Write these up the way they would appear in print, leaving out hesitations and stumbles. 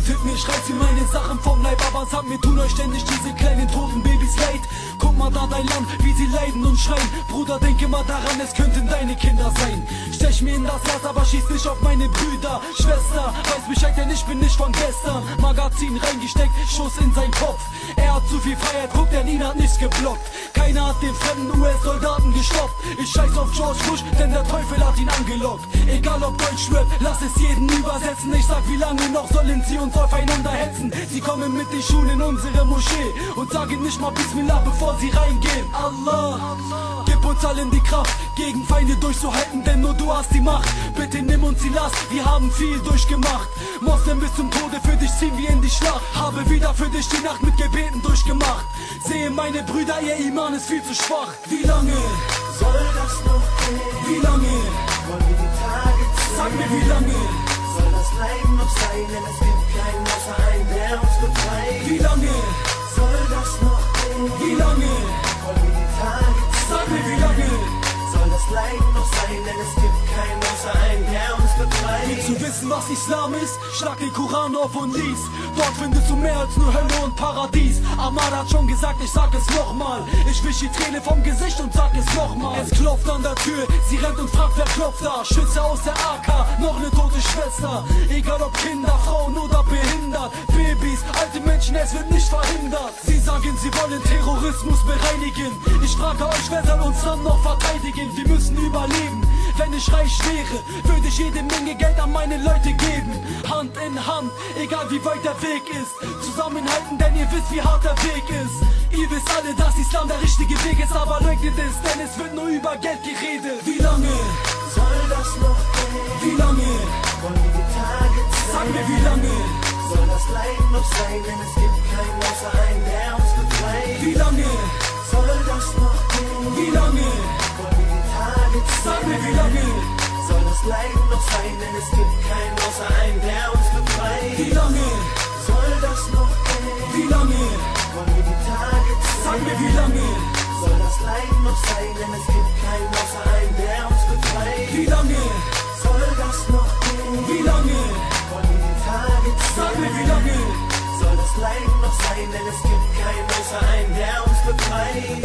tötet mich, reißt mir meine Sachen vom Leib, aber sag mir, tun euch ständig diese kleinen toten Babys leid. Guck mal da dein Land, wie sie leiden und schreien. Bruder, denk immer daran, es könnten deine Kinder sein. Stech mir in das Herz, aber schieß nicht auf meine Brüder. Schwester, weiß Bescheid, denn ich bin nicht von gestern. Magazin reingesteckt, Schuss in sein Kopf. Er hat zu viel Freiheit, guckt, der Nina hat nichts geblockt. Keiner hat den fremden US-Soldaten gestoppt. Ich scheiß auf George Bush, denn der Teufel hat ihn angelockt. Egal ob Deutsch, Rap, lass es jeden übersetzen. Ich sag, wie lange noch sollen sie uns aufeinander hetzen? Sie kommen mit den Schuhen in unsere Moschee und sagen nicht mal Bismillah, bevor sie reingehen. Allah, gib uns allen die Kraft, gegen Feinde durchzuhalten, denn nur du hast die Macht. Bitte nimm uns die Last, wir haben viel durchgemacht. Moslem bis zum Tode, für dich ziehen wir in die Schlacht. Habe wieder für dich die Nacht mit Gebeten durchgemacht. Sehe meine Brüder, ihr Iman ist viel zu schwach. Wie lange soll das noch gehen? Wie lange Wollen wir die Tage zählen? Sag mir, wie lange soll das Leiden noch sein? Denn es gibt keinen außer einen, der uns befreit. Wie lange Soll das noch gehen? Wie lange Wollen wir die Tage zählen? Sag mir, wie lange Soll das Leiden noch sein? Denn es gibt keinen außer einen, der uns befreit. Willst du wissen, was Islam ist? Schlag den Koran auf und lies. Dort findest du mehr als nur Hölle und Paradies. Ahmad hat schon gesagt, ich sag es nochmal. Ich wisch die Träne vom Gesicht und sag es nochmal. Es klopft an der Tür, sie rennt und fragt, wer klopft da? Schütze aus der AK, noch ne tote Schwester. Egal ob Kinder, Frauen oder behindert, Babys, alte Menschen, es wird nicht verhindert. Sie sagen, sie wollen Terrorismus bereinigen. Ich frage euch, wer soll uns dann noch verteidigen? Wir müssen überleben. Wenn ich reich wäre, würde ich jede Menge Geld an meine Leute geben. Hand in Hand, egal wie weit der Weg ist. Zusammenhalten, denn ihr wisst, wie hart der Weg ist. Ihr wisst alle, dass Islam der richtige Weg ist, aber leugnet es, denn es wird nur über Geld geredet. Wie lange Soll das noch gehen? Wie lange Wollen wir die Tage zählen? Sag mir, wie lange Soll das Leiden noch sein? Denn es gibt keinen außer einen, der uns befreit. Wie lange Soll das noch gehen? Wie lange Wollen wir die Tage Sag mir, zählen? wie lange Soll das Leiden noch sein? Denn es gibt keinen außer einen, der uns befreit. Wie lange Soll das noch gehen? Wie lange Wollen wir die Tage zählen? Sag mir, wie lange Soll das Leiden noch sein? Denn es gibt keinen außer einen, der uns befreit. Wie lange Soll das noch gehen? Wie lange Wollen wir die Tage Sag mir, zählen? wie lange Soll das Leiden noch sein? Denn es gibt keinen außer einen, der uns befreit.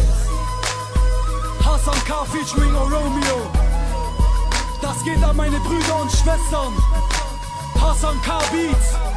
Hassan K. featuring Romeo. Das geht an meine Brüder und Schwestern. Hassan K. Beats.